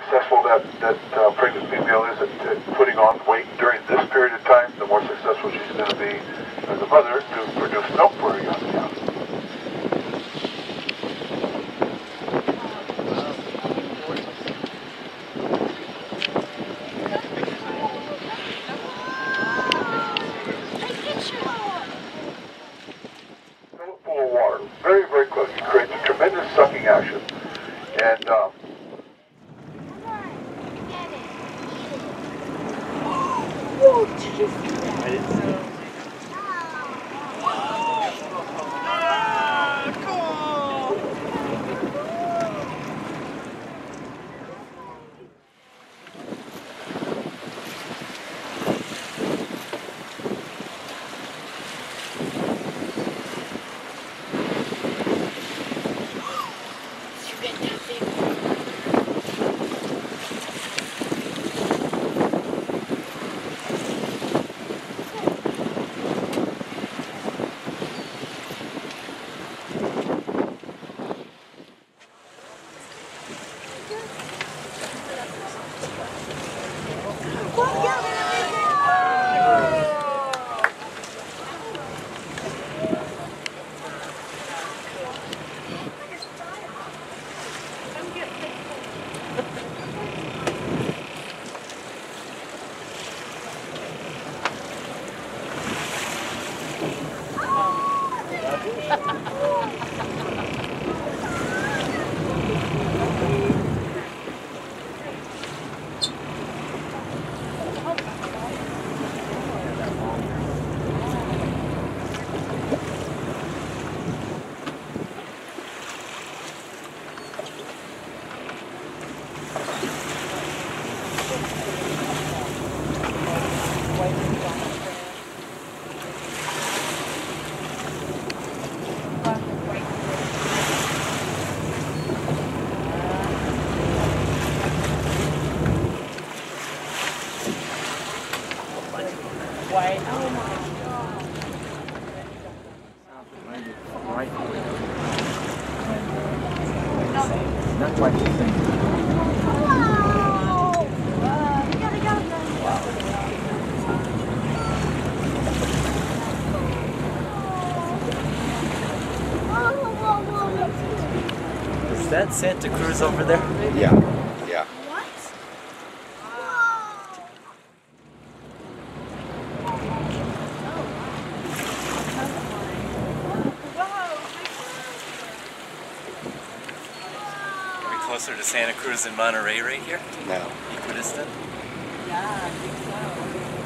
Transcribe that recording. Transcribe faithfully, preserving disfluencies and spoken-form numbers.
successful that, that uh, pregnant female is at, at putting on weight during this period of time, the more successful she's going to be as a mother to produce milk for her young. young. Full of water, very, very close. It creates a tremendous sucking action. And um, whoa, did you see that? I didn't know. Ah, cool. You get that big one. White. Oh my God. Right. Not quite the same. Wow. Uh, you gotta go then. Is that Santa Cruz over there? Yeah. Yeah. Closer to Santa Cruz and Monterey right here? No. Equidistant? Yeah, I think so.